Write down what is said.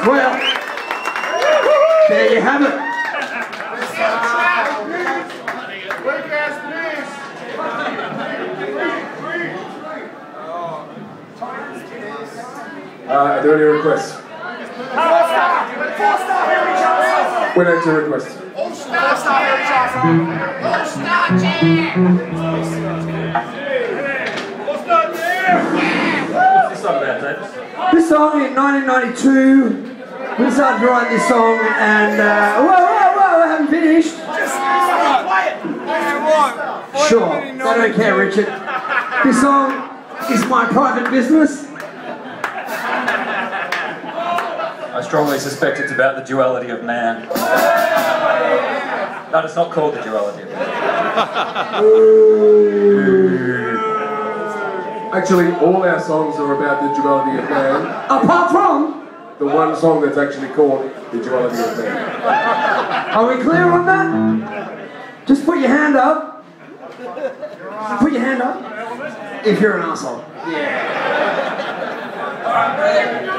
Well, there you have it. Are there any requests? When are your requests? What's this song about, Davis? This song in 1992, we decided to write this song and, whoa, I haven't finished. Sure, I don't care, Richard. This song is my private business. I strongly suspect it's about the duality of man. No, it's not called the duality of man. Actually, all our songs are about the duality of man. Apart from, The one song that's actually called the duality of man. are we clear on that? Just put your hand up. Put your hand up if you're an asshole. Yeah.